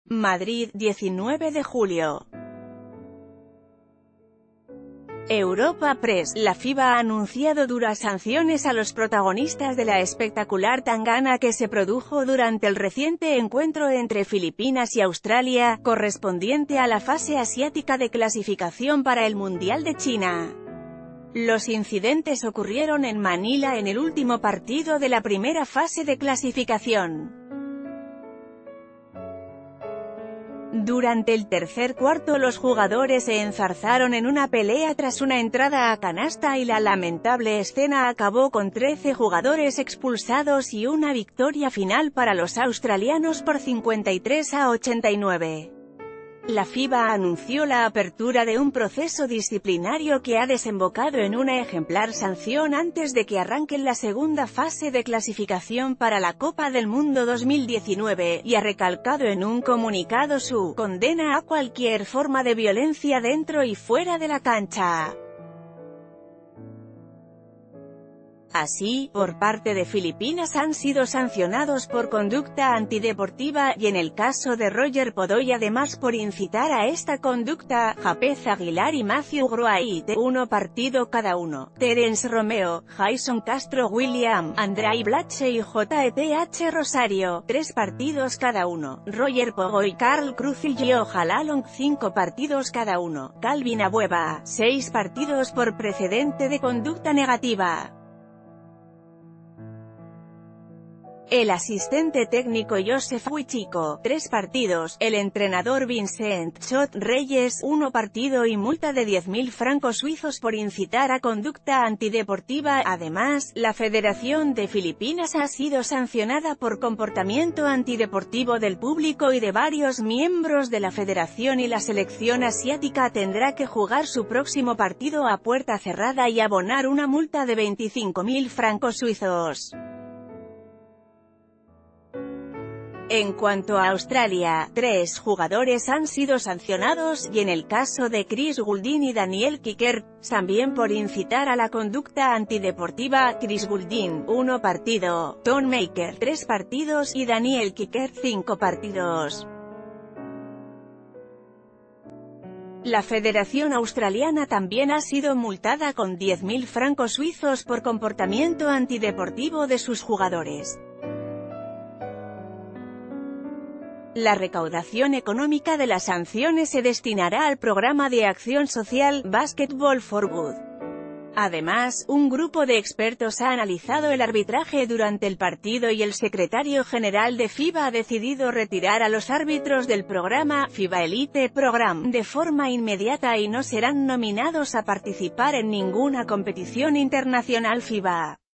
Madrid, 19 de julio. Europa Press. La FIBA ha anunciado duras sanciones a los protagonistas de la espectacular tangana que se produjo durante el reciente encuentro entre Filipinas y Australia, correspondiente a la fase asiática de clasificación para el Mundial de China. Los incidentes ocurrieron en Manila en el último partido de la primera fase de clasificación. Durante el tercer cuarto los jugadores se enzarzaron en una pelea tras una entrada a canasta y la lamentable escena acabó con 13 jugadores expulsados y una victoria final para los australianos por 53-89. La FIBA anunció la apertura de un proceso disciplinario que ha desembocado en una ejemplar sanción antes de que arranque la segunda fase de clasificación para la Copa del Mundo 2019, y ha recalcado en un comunicado su condena a cualquier forma de violencia dentro y fuera de la cancha. Así, por parte de Filipinas han sido sancionados por conducta antideportiva, y en el caso de Roger Podoy además por incitar a esta conducta, Jápez Aguilar y Matthew Wright, 1 partido cada uno, Terence Romeo, Jason Castro William, Andrei Blatche y JPH Rosario, 3 partidos cada uno, Roger Podoy, Carl Cruz y Gio Jalalong, 5 partidos cada uno, Calvin Abueva, 6 partidos por precedente de conducta negativa. El asistente técnico Joseph Huichico, 3 partidos, el entrenador Vincent Chot Reyes, 1 partido y multa de 10.000 francos suizos por incitar a conducta antideportiva. Además, la Federación de Filipinas ha sido sancionada por comportamiento antideportivo del público y de varios miembros de la federación, y la selección asiática tendrá que jugar su próximo partido a puerta cerrada y abonar una multa de 25.000 francos suizos. En cuanto a Australia, 3 jugadores han sido sancionados, y en el caso de Chris Goulding y Daniel Kicker, también por incitar a la conducta antideportiva. Chris Goulding, 1 partido, Tom Maker, 3 partidos y Daniel Kicker, 5 partidos. La Federación Australiana también ha sido multada con 10.000 francos suizos por comportamiento antideportivo de sus jugadores. La recaudación económica de las sanciones se destinará al programa de acción social Basketball for Good. Además, un grupo de expertos ha analizado el arbitraje durante el partido y el secretario general de FIBA ha decidido retirar a los árbitros del programa FIBA Elite Program de forma inmediata y no serán nominados a participar en ninguna competición internacional FIBA.